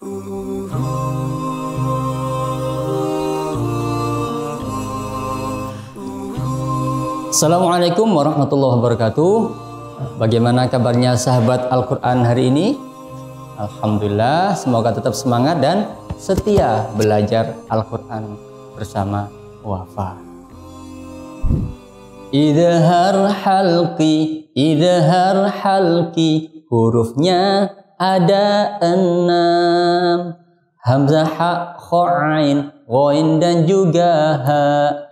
Assalamualaikum warahmatullahi wabarakatuh. Bagaimana kabarnya sahabat Al-Quran hari ini? Alhamdulillah, semoga tetap semangat dan setia belajar Al-Quran bersama Wafa. Idhar halqi, hurufnya ada 6. Hamzah, ha, kha, ain, ghain dan juga ha,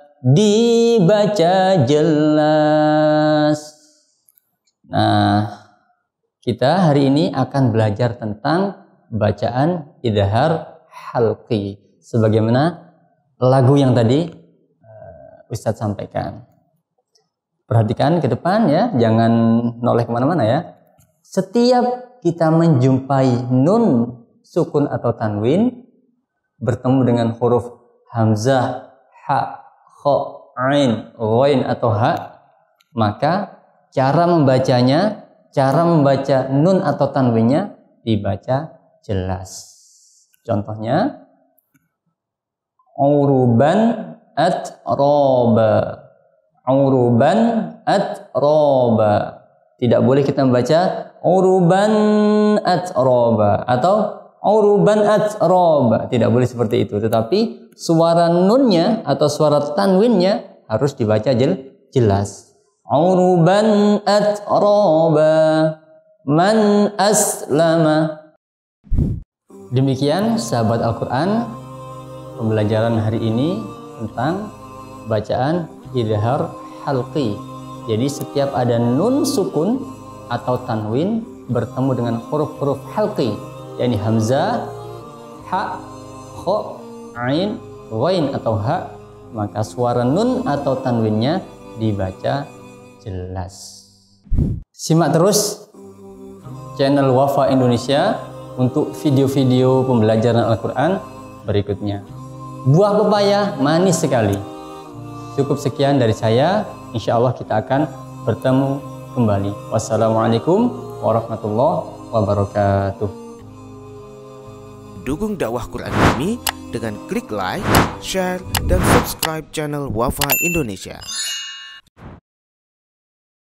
dibaca jelas. Nah, kita hari ini akan belajar tentang bacaan idhar halqi, sebagaimana lagu yang tadi Ustadz sampaikan. Perhatikan ke depan ya, jangan noleh kemana-mana ya. Setiap kita menjumpai nun sukun atau tanwin bertemu dengan huruf hamzah, ha, kha, ain, ghain atau ha, maka cara membacanya, cara membaca nun atau tanwinnya dibaca jelas. Contohnya uruban atroba, uruban atroba. Tidak boleh kita membaca uruban atroba atau uruban atroba. Tidak boleh seperti itu. Tetapi suara nunnya atau suara tanwinnya harus dibaca jelas. Uruban atroba man aslama. Demikian sahabat Al-Quran, pembelajaran hari ini tentang bacaan idhar halqi. Jadi setiap ada nun sukun atau tanwin bertemu dengan huruf-huruf halqi, yakni hamzah, ha, kha, ain, ghain atau ha, maka suara nun atau tanwinnya dibaca jelas. Simak terus channel Wafa Indonesia untuk video-video pembelajaran Al-Quran berikutnya. Buah pepaya manis sekali. Cukup sekian dari saya. Insya Allah kita akan bertemu kembali. Wassalamualaikum warahmatullahi wabarakatuh. Dukung dakwah Quran kami dengan klik like, share, dan subscribe channel Wafa Indonesia.